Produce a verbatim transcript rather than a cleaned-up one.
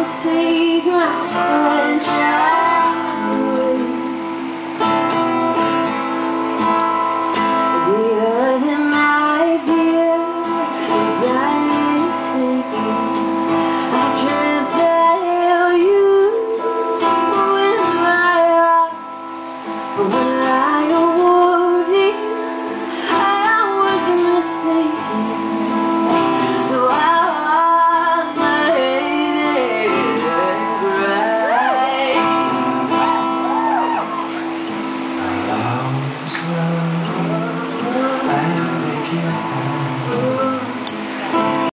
take my sunshine away. The other night, dear, as I lay sleeping, I dreamt I held you in my arms. But when I awoke, dear, I was mistaken. So I I'm making